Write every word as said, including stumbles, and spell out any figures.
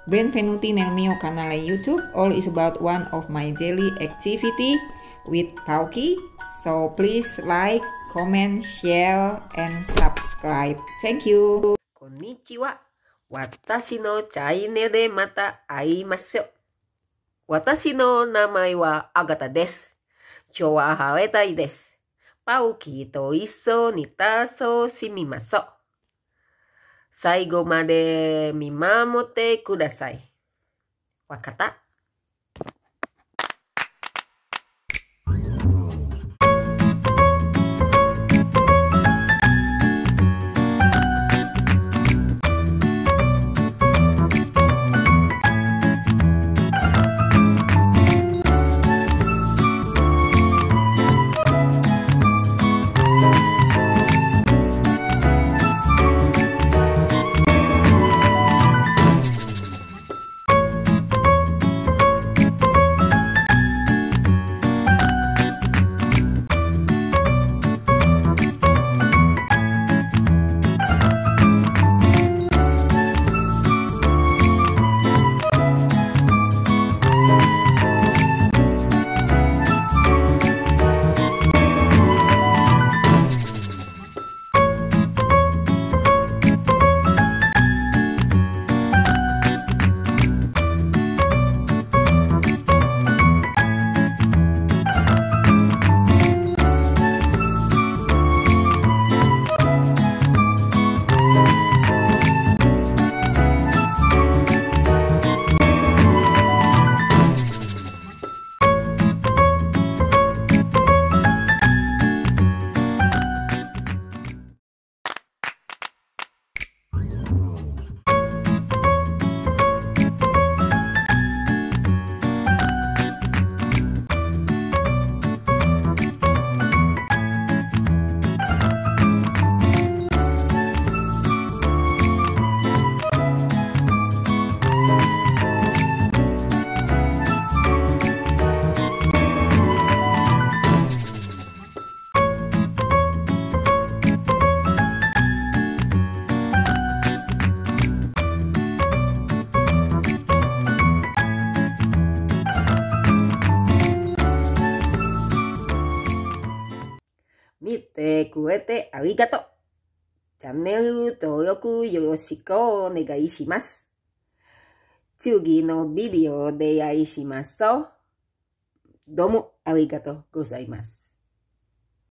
Benvenuti nel mio canale YouTube. All is about one of my daily activity with Pauki. So please like, comment, share, and subscribe. Thank you. こんにちは。私のチャンネルでまた会いましょう。私の名前はアガタです。今日は晴れたいです。パウキと一緒に楽しみましょう。最後まで見守ってください。わかった？見てくれてありがとう。チャンネル登録よろしくお願いします。次のビデオでお会いしましょう。どうもありがとうございます。